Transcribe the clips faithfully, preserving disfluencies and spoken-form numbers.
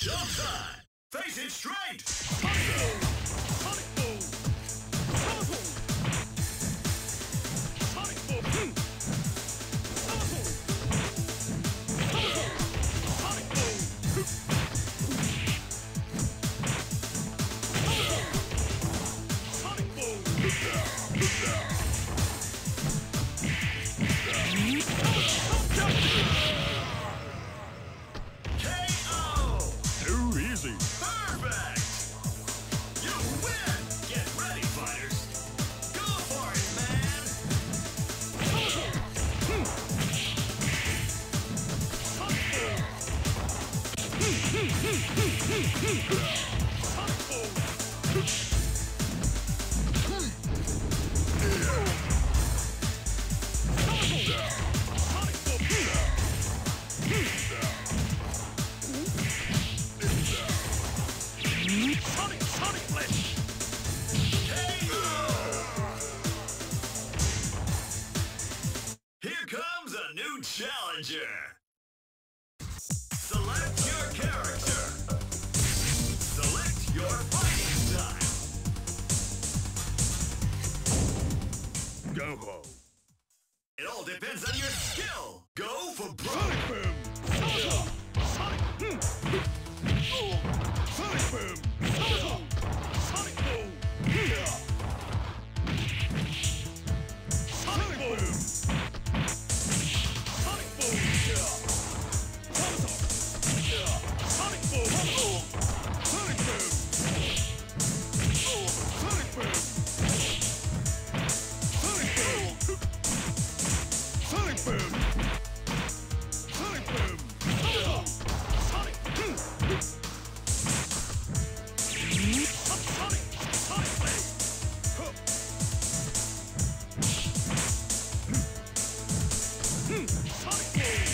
Showtime! Face it straight! Sonic Boom! Sonic Boom! Sonic Boom! Sonic Boom! Sonic Boom! Sonic Boom! K O! Too easy! Perfect! You win! Get ready, fighters! Go for it, man! Sonic Boom! Sonic Boom! Sonic, Sonic Blitz! K O! Here comes a new challenger! Select your character! Select your fighting style! Go ho! It all depends on your skill! Go for broke! Sonic Boom! Sonic! Sonic Boom! Sonic Boom! Sonic Boom! Sonic Boom! Sonic Boom! Sonic Boom! Sonic Boom! Sonic Boom! Sonic Boom! Sonic Boom! Sonic! Sonic! Sonic Blade! Sonic Boom!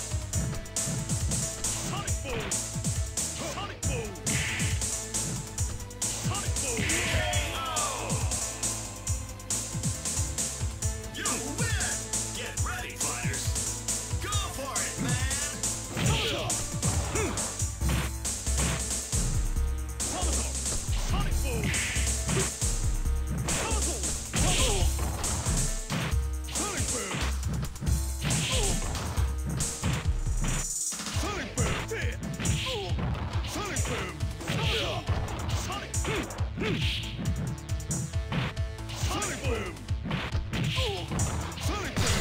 Sonic Boom! Sonic Boom! Sonic Boom! You win! Get ready, fighters! Go for it, man! Sonic Boom! Sonic Boom! Sonic Boom! Sonic Boom! Sonic Boom! Sonic! Sonic Boom! Sonic Boom!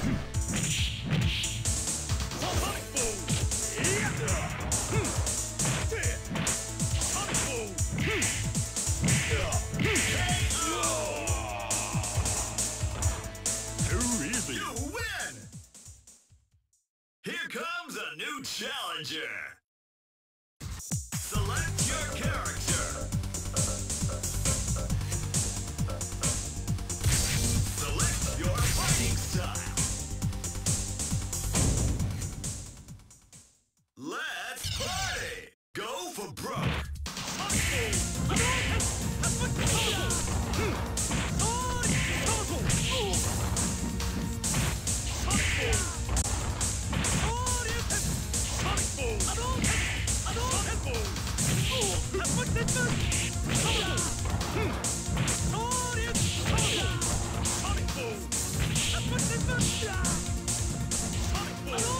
Sonic Boom! Sonic Boom! Too easy! You win! Here comes a new challenger! Select your character! Select your fighting style! Let's party! Go for broke! Sonic Boom! Sonic Boom! Sonic Boom! Sonic Boom! Sonic Boom! Sonic Boom! Sonic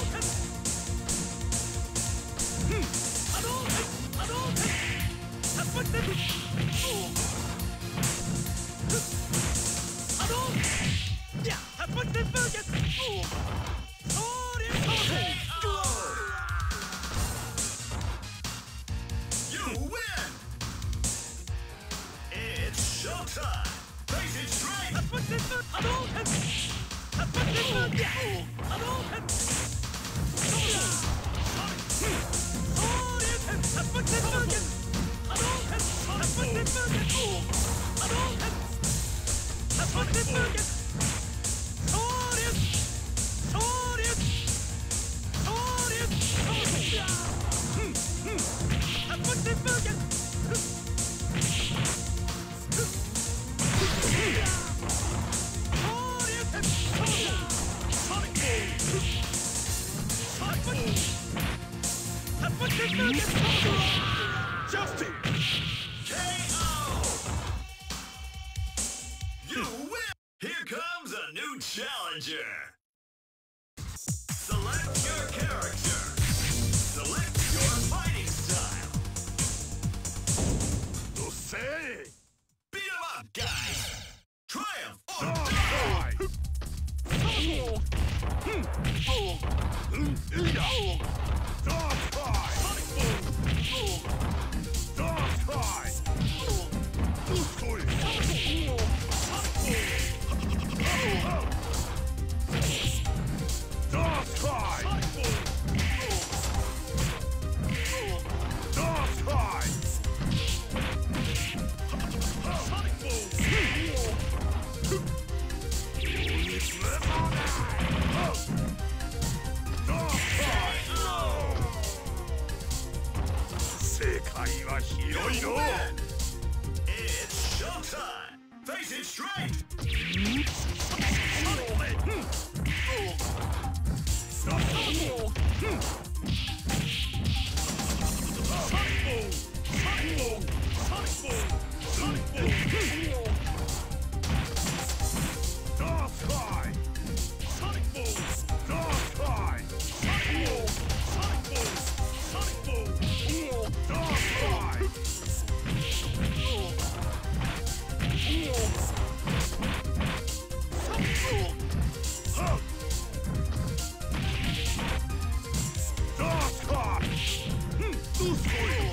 You win! It's showtime! Face it straight! Sonic Boom! new challenger. Select your character. Select your fighting style. No say. Beat 'em up, guys. Triumph or Dark die. side. Dark side. Sonic boom. Dark side. Sonic boom. Dark side. Dark side. Sonic boom. Dark side. 世界は広いの。 It's showtime. Face it straight. Sonic blade. Sonic boom. Sonic boom. Sonic boom. Sonic boom. Sonic boom. Dark side. Sonic boom. Dark side. Sonic boom. Sonic boom. Sonic boom. Dark side. Huh. Dark side. Hmm. Loose for you.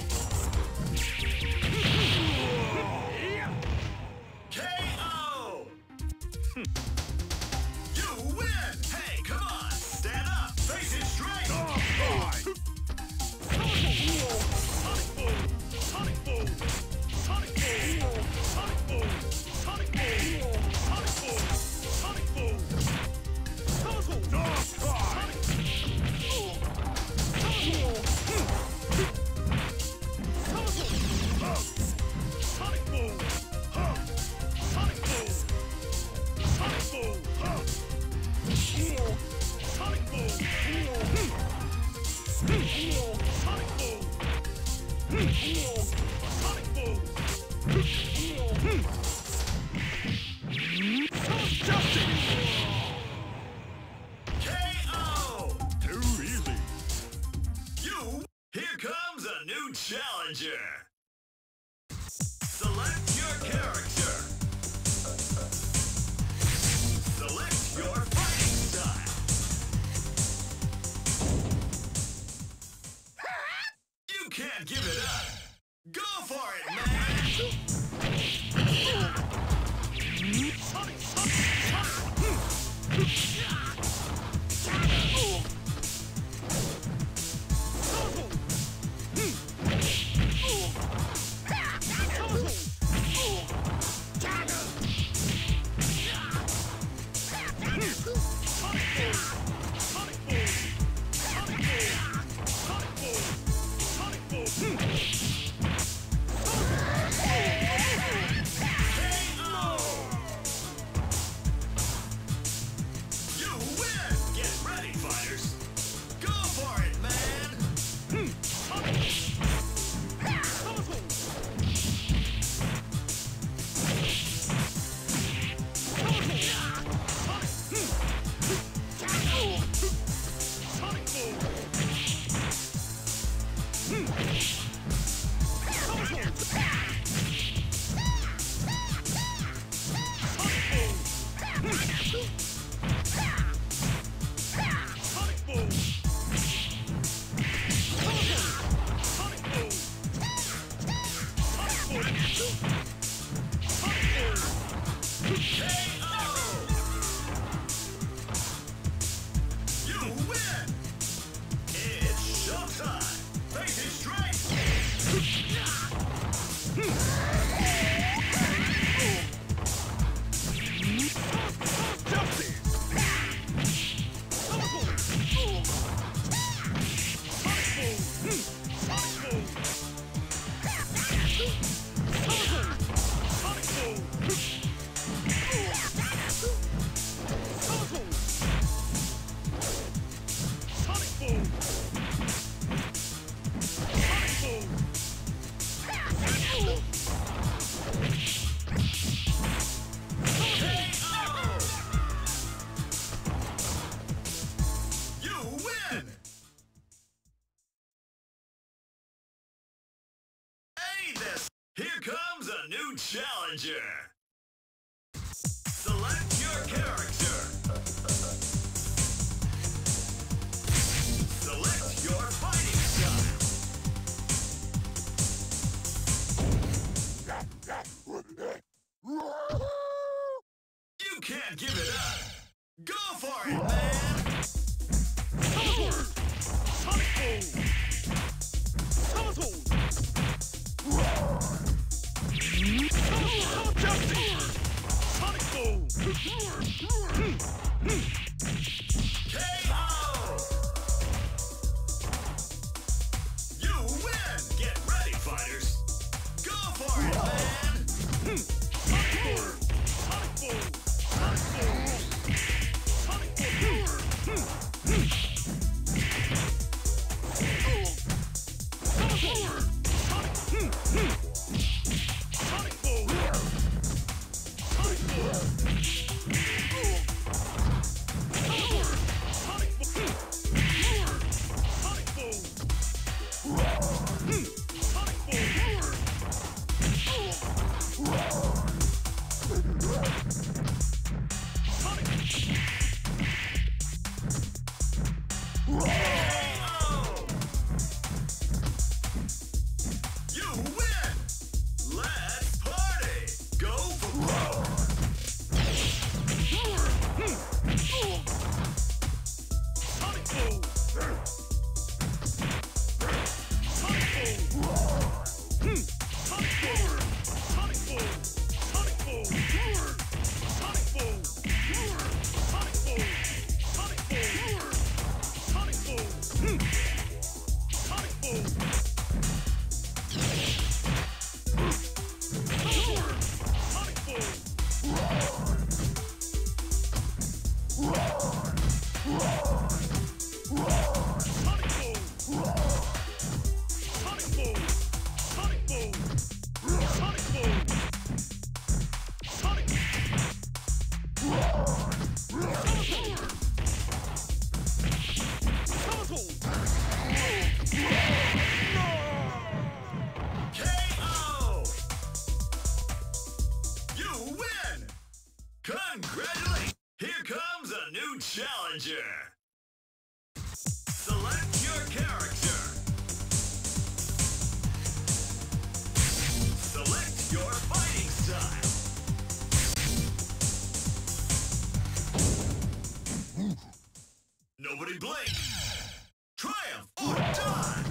K O. You win. Hey, come on. Stand up. Face it straight. Dark side. Sonic boom. Sonic boom. Sonic boom. Sonic boom. Sonic boom. Sonic boom. Sonic boom. Dark side. Sonic boom. Sonic boom. Sonic boom. Sonic boom. Sonic boom. Sonic boom. Justice. K O. Too easy. You. Here comes a new challenger. Select your character. Select your fighting style. You can't give it up. Go for it, man. Sonic, Sonic, You win. Get ready, fighters. Go for it, man. K O. You win. It's showtime. Face it straight. Sonic boom! new challenger. Select your character. Select your fighting style. You can't give it up. Go for it, man. Sonic Boom! Sabotage! Justice! Sonic Boom! K O! You win! Get ready, fighters. Go for it, man. Sonic Boom! Sonic Boom! Sonic Boom! Sonic Boom! Sonic Boom! Sonic Congratulations! Here comes a new challenger. Select your character. Select your fighting style. Nobody blink. Triumph or die.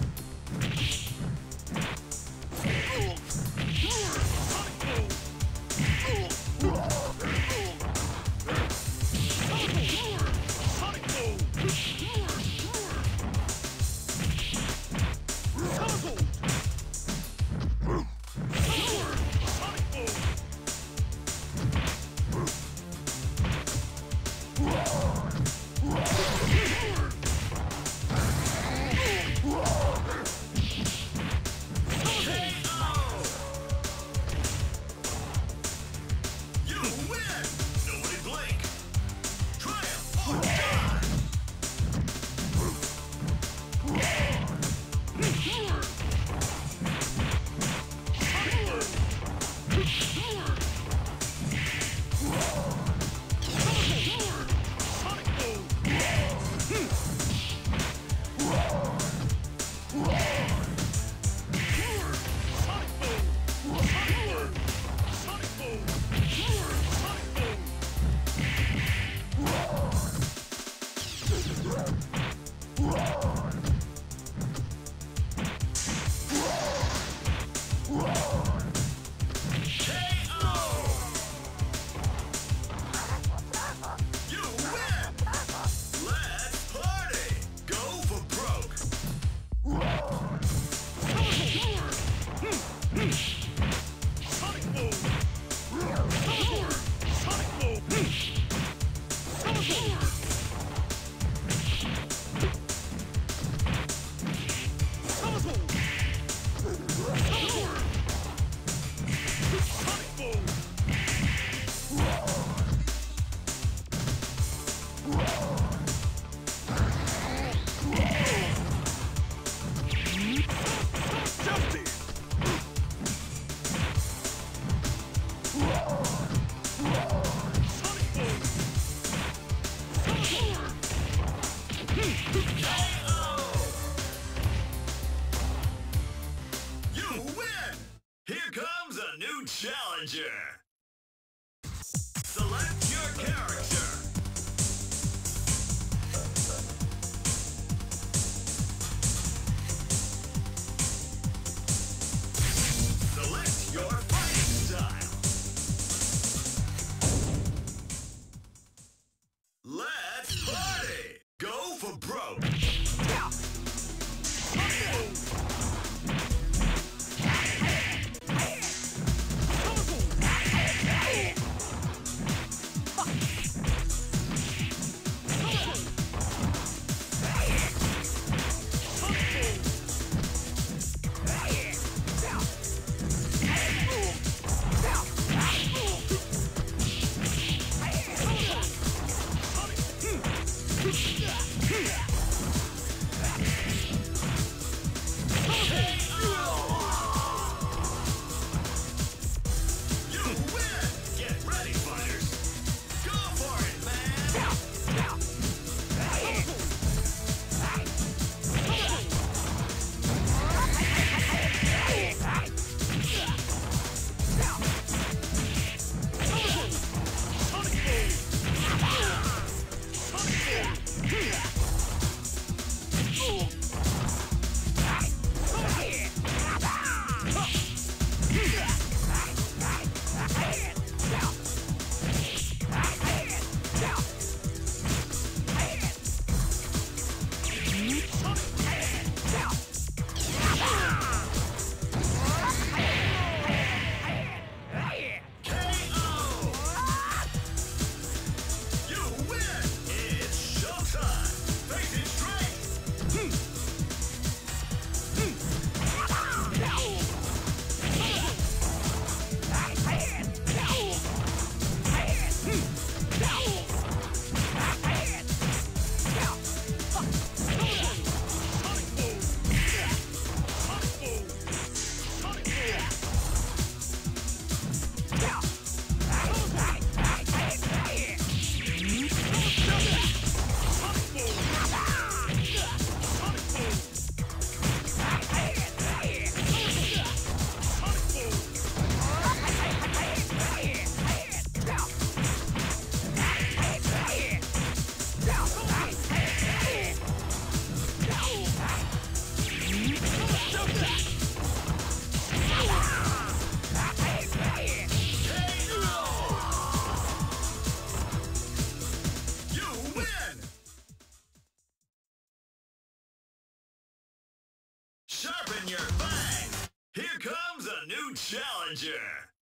your fang. Here comes a new challenger.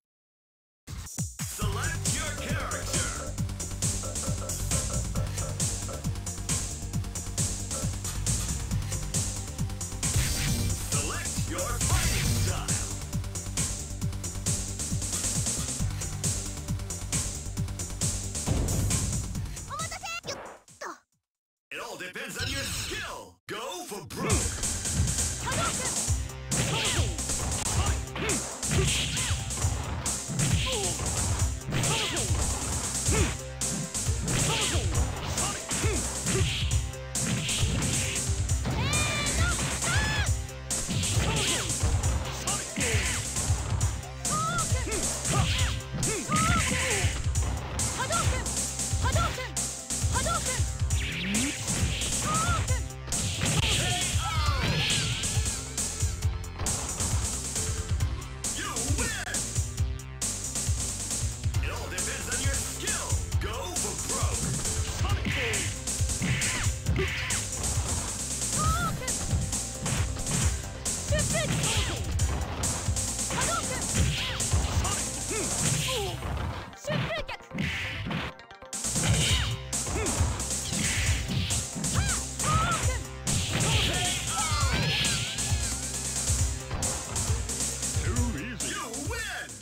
Select your character. Select your fighting style. It all depends on your skill. Go for broke.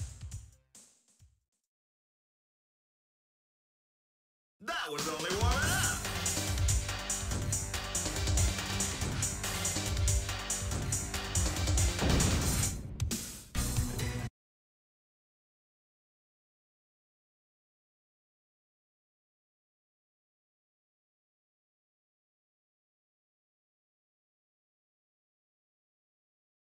That was only one.